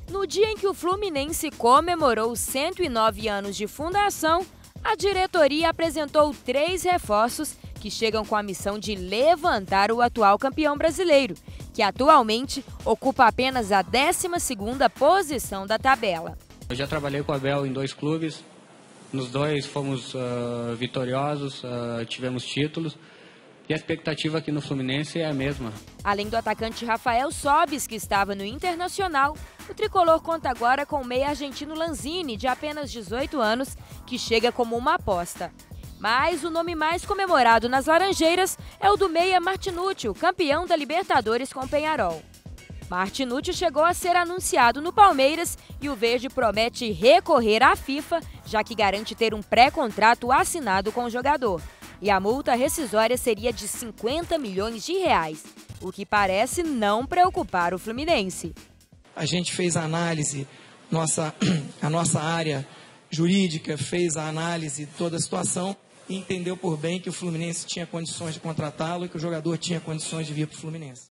No dia em que o Fluminense comemorou 109 anos de fundação, a diretoria apresentou 3 reforços que chegam com a missão de levantar o atual campeão brasileiro, que atualmente ocupa apenas a 12ª posição da tabela. Eu já trabalhei com o Abel em 2 clubes, nos 2 fomos vitoriosos, tivemos títulos. E a expectativa aqui no Fluminense é a mesma. Além do atacante Rafael Sobis, que estava no Internacional, o tricolor conta agora com o meia argentino Lanzini, de apenas 18 anos, que chega como uma aposta. Mas o nome mais comemorado nas Laranjeiras é o do meia Martinútil, campeão da Libertadores com o Peñarol. Martinútil chegou a ser anunciado no Palmeiras e o verde promete recorrer à FIFA, já que garante ter um pré-contrato assinado com o jogador. E a multa rescisória seria de 50 milhões de reais, o que parece não preocupar o Fluminense. A gente fez a análise, a nossa área jurídica fez a análise de toda a situação e entendeu por bem que o Fluminense tinha condições de contratá-lo e que o jogador tinha condições de vir para o Fluminense.